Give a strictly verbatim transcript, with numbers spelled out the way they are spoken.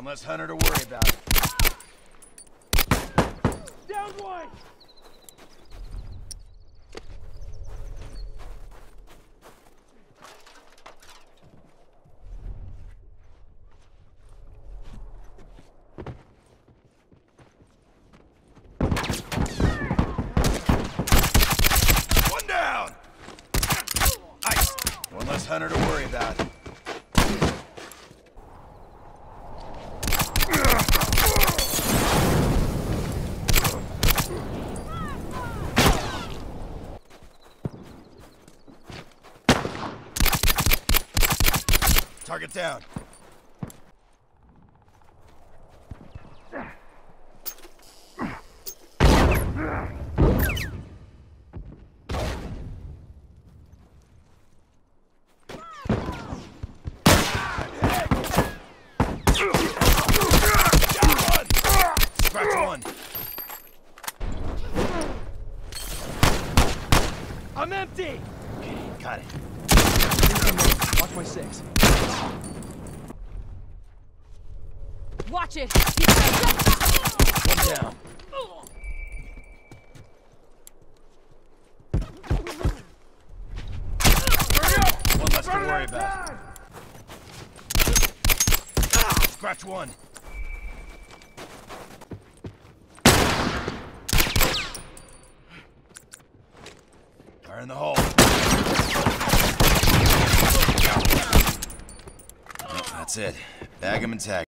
less hunter to worry about. Down one! One down! Nice. One less hunter to worry about. Target down. Scratch one. I'm empty! Okay, got it. Watch my six. Watch it! One down. One less to worry about. Scratch one. Fire in the hole. Well, that's it. Bag 'em and tag 'em.